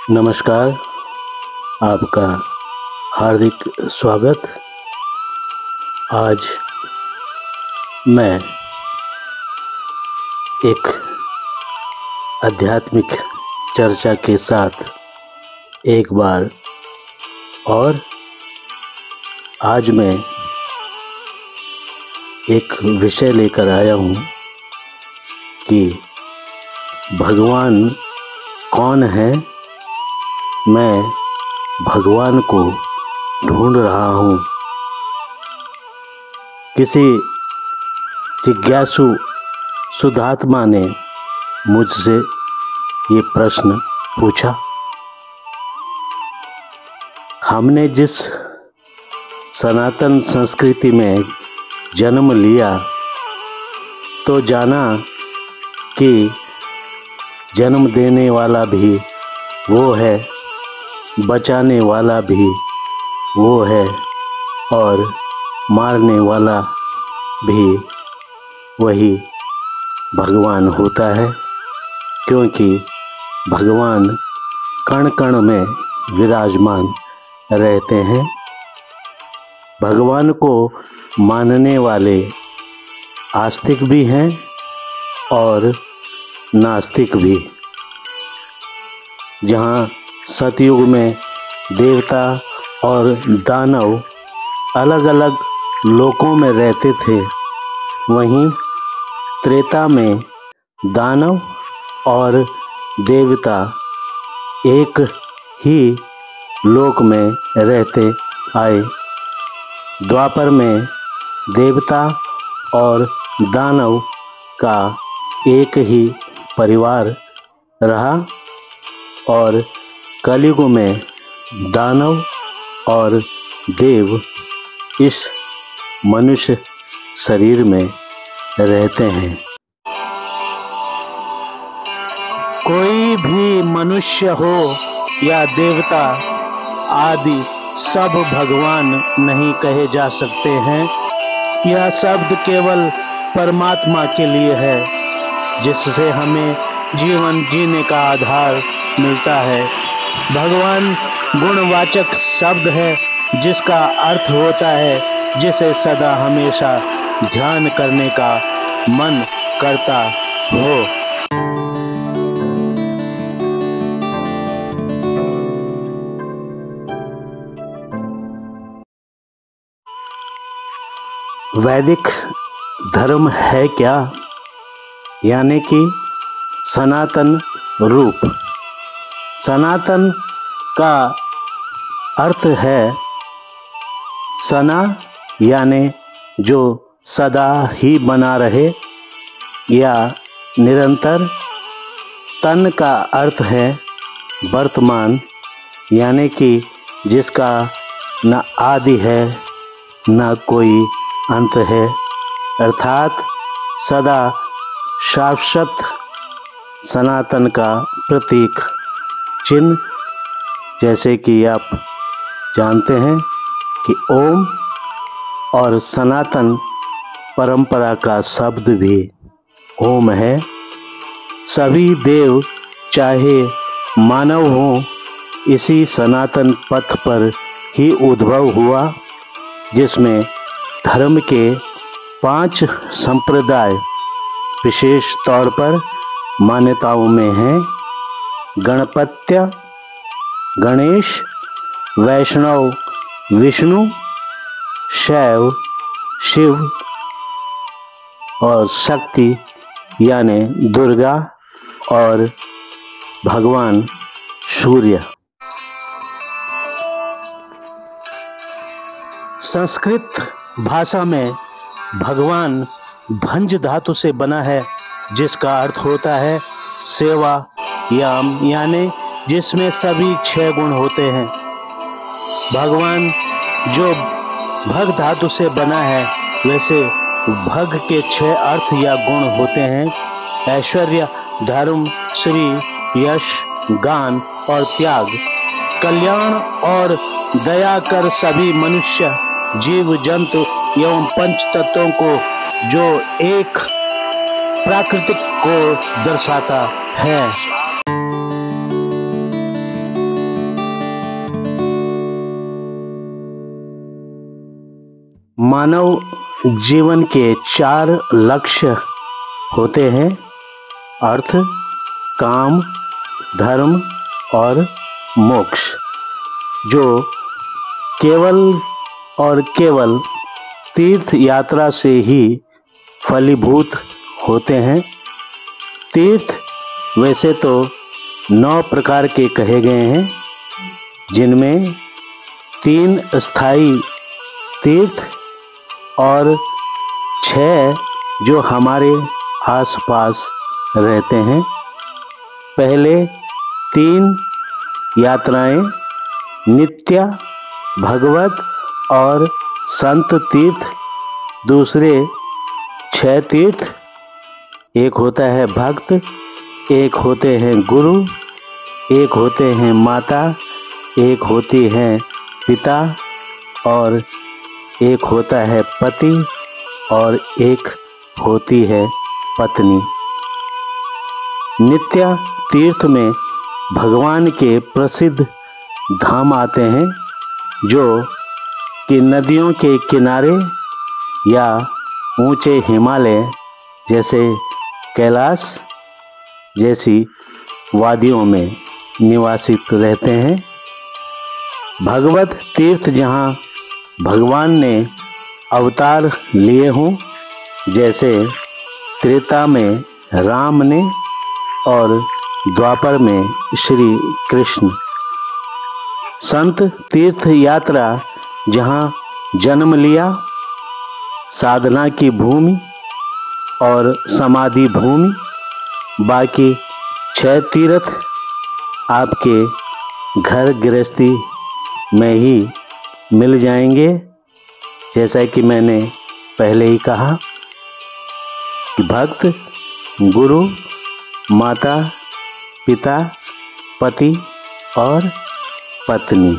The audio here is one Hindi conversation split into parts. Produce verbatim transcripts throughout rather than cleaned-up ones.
नमस्कार, आपका हार्दिक स्वागत। आज मैं एक आध्यात्मिक चर्चा के साथ एक बार और आज मैं एक विषय लेकर आया हूँ कि भगवान कौन है। मैं भगवान को ढूंढ रहा हूँ। किसी जिज्ञासु शुद्धात्मा ने मुझसे ये प्रश्न पूछा। हमने जिस सनातन संस्कृति में जन्म लिया तो जाना कि जन्म देने वाला भी वो है, बचाने वाला भी वो है और मारने वाला भी वही भगवान होता है, क्योंकि भगवान कण कण में विराजमान रहते हैं। भगवान को मानने वाले आस्तिक भी हैं और नास्तिक भी। जहाँ सतयुग में देवता और दानव अलग अलग लोकों में रहते थे, वहीं त्रेता में दानव और देवता एक ही लोक में रहते आए। द्वापर में देवता और दानव का एक ही परिवार रहा और कलयुग में दानव और देव इस मनुष्य शरीर में रहते हैं। कोई भी मनुष्य हो या देवता आदि सब भगवान नहीं कहे जा सकते हैं। यह शब्द केवल परमात्मा के लिए है, जिससे हमें जीवन जीने का आधार मिलता है। भगवान गुणवाचक शब्द है, जिसका अर्थ होता है जिसे सदा हमेशा ध्यान करने का मन करता हो। वैदिक धर्म है क्या? यानी कि सनातन रूप। सनातन का अर्थ है सना, यानी जो सदा ही बना रहे या निरंतर। तन का अर्थ है वर्तमान, यानी कि जिसका न आदि है न कोई अंत है, अर्थात सदा शाश्वत सनातन का प्रतीक चिन्ह। जैसे कि आप जानते हैं कि ओम और सनातन परंपरा का शब्द भी ओम है। सभी देव चाहे मानव हों, इसी सनातन पथ पर ही उद्भव हुआ, जिसमें धर्म के पांच संप्रदाय विशेष तौर पर मान्यताओं में हैं। गणपत्य, गणेश, वैष्णव विष्णु, शैव शिव और शक्ति यानी दुर्गा और भगवान सूर्य। संस्कृत भाषा में भगवान भंज धातु से बना है, जिसका अर्थ होता है सेवा याम, यानी जिसमें सभी छह गुण होते हैं। भगवान जो भग धातु से बना है, वैसे भग के छह अर्थ या गुण होते हैं: ऐश्वर्य, धर्म, श्री, यश, गान और त्याग। कल्याण और दया कर सभी मनुष्य, जीव जंतु एवं पंच तत्वों को, जो एक प्राकृतिक को दर्शाता है। मानव जीवन के चार लक्ष्य होते हैं: अर्थ, काम, धर्म और मोक्ष, जो केवल और केवल तीर्थ यात्रा से ही फलीभूत होते हैं। तीर्थ वैसे तो नौ प्रकार के कहे गए हैं, जिनमें तीन स्थायी तीर्थ और छह जो हमारे आसपास रहते हैं। पहले तीन यात्राएं नित्य, भगवत और संत तीर्थ, दूसरे छह तीर्थ, एक होता है भक्त, एक होते हैं गुरु, एक होते हैं माता, एक होती है पिता और एक होता है पति और एक होती है पत्नी। नित्य तीर्थ में भगवान के प्रसिद्ध धाम आते हैं, जो कि नदियों के किनारे या ऊंचे हिमालय जैसे कैलाश जैसी वादियों में निवासित रहते हैं। भगवत तीर्थ जहाँ भगवान ने अवतार लिए हों, जैसे त्रेता में राम ने और द्वापर में श्री कृष्ण। संत तीर्थ यात्रा जहाँ जन्म लिया, साधना की भूमि और समाधि भूमि। बाकी छह तीर्थ आपके घर गृहस्थी में ही मिल जाएंगे, जैसा कि मैंने पहले ही कहा कि भक्त, गुरु, माता, पिता, पति और पत्नी।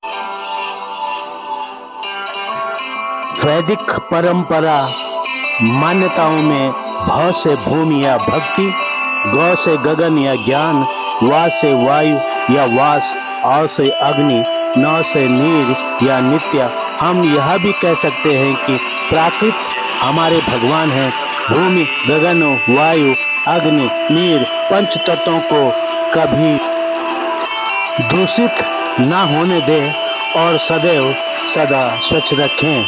वैदिक परंपरा मान्यताओं में भव से भूमि या भक्ति, गौ से गगन या ज्ञान, वा से वायु या वास, औ से अग्नि, नौ से नीर या नित्य। हम यह भी कह सकते हैं कि प्राकृत हमारे भगवान हैं। भूमि, गगन, वायु, अग्नि, नीर पंच तत्वों को कभी दूषित ना होने दें और सदैव सदा स्वच्छ रखें।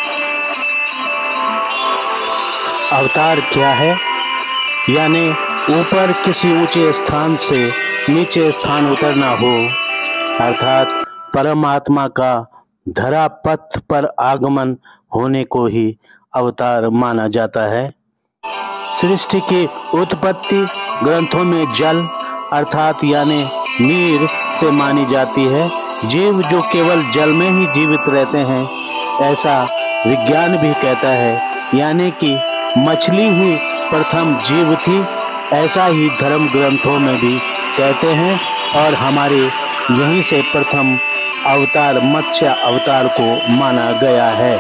अवतार क्या है? यानी ऊपर किसी ऊंचे स्थान से नीचे स्थान उतरना हो, अर्थात परमात्मा का धरा पथ पर आगमन होने को ही अवतार माना जाता है। सृष्टि की उत्पत्ति ग्रंथों में जल अर्थात यानी नीर से मानी जाती है। जीव जो केवल जल में ही जीवित रहते हैं, ऐसा विज्ञान भी कहता है। यानी कि मछली ही प्रथम जीव थी, ऐसा ही धर्म ग्रंथों में भी कहते हैं। और हमारे यहीं से प्रथम अवतार मत्स्य अवतार को माना गया है।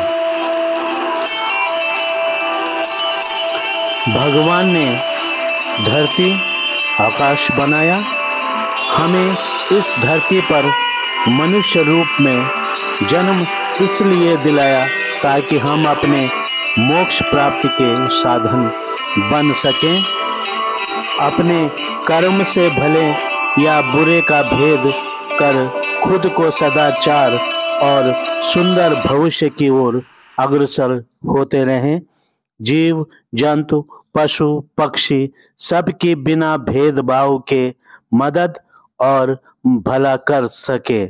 भगवान ने धरती आकाश बनाया, हमें इस धरती पर मनुष्य रूप में जन्म इसलिए दिलाया ताकि हम अपने मोक्ष प्राप्ति के साधन बन सकें। अपने कर्म से भले या बुरे का भेद कर खुद को सदाचार और सुंदर भविष्य की ओर अग्रसर होते रहें। जीव, जंतु, पशु, पक्षी सबकी बिना भेदभाव के मदद और भला कर सके।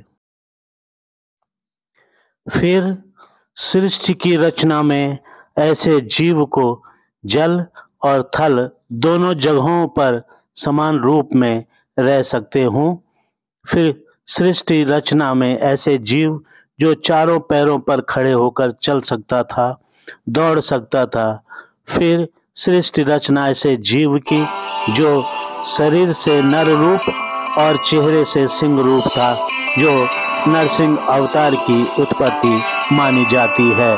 फिर सृष्टि की रचना में ऐसे जीव को जल और थल दोनों जगहों पर समान रूप में रह सकते हों। फिर सृष्टि रचना में ऐसे जीव जो चारों पैरों पर खड़े होकर चल सकता था, दौड़ सकता था। फिर सृष्टि रचना ऐसे जीव की जो शरीर से नर रूप और चेहरे से सिंह रूप था, जो नरसिंह अवतार की उत्पत्ति मानी जाती है।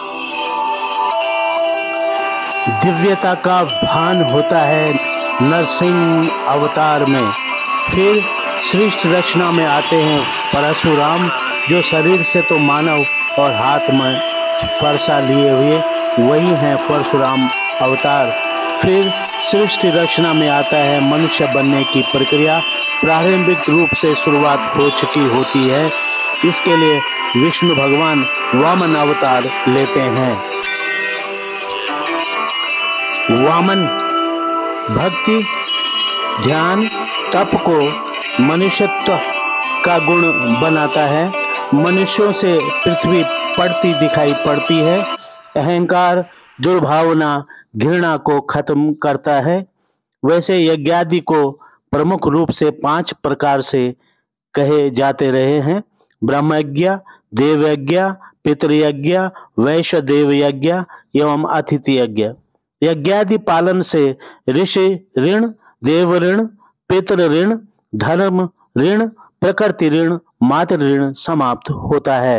दिव्यता का भान होता है नरसिंह अवतार में। फिर सृष्टि रचना में आते हैं परशुराम, जो शरीर से तो मानव और हाथ में फरसा लिए हुए, वही हैं परशुराम अवतार। फिर सृष्टि रचना में आता है मनुष्य बनने की प्रक्रिया। प्रारंभिक रूप से शुरुआत हो चुकी होती है। इसके लिए विष्णु भगवान वामन अवतार लेते हैं। वामन भक्ति, ध्यान, तप को मनुष्यत्व का गुण बनाता है। मनुष्यों से पृथ्वी पड़ती दिखाई पड़ती है। अहंकार, दुर्भावना, घृणा को खत्म करता है। वैसे यज्ञादि को प्रमुख रूप से पांच प्रकार से कहे जाते रहे हैं: ब्रह्मयज्ञ, देवयज्ञ, पितृयज्ञ, वैश्वदेव यज्ञ एवं अतिथि यज्ञ। यज्ञादि पालन से ऋषि ऋण, देव ऋण, पितृ ऋण, धर्म ऋण, प्रकृति ऋण, मातृ ऋण समाप्त होता है।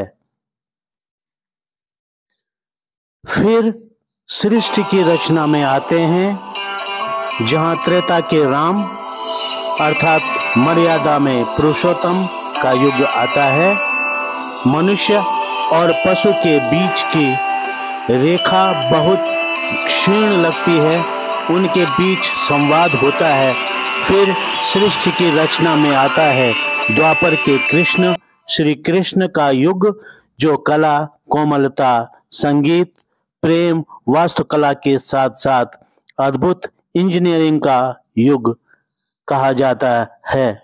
फिर सृष्टि की रचना में आते हैं, जहां त्रेता के राम अर्थात मर्यादा में पुरुषोत्तम का युग आता है। मनुष्य और पशु के बीच की रेखा बहुत क्षीण लगती है, उनके बीच संवाद होता है। फिर सृष्टि की रचना में आता है द्वापर के कृष्ण, श्री कृष्ण का युग, जो कला, कोमलता, संगीत, प्रेम, वास्तुकला के साथ साथ अद्भुत इंजीनियरिंग का युग कहा जाता है।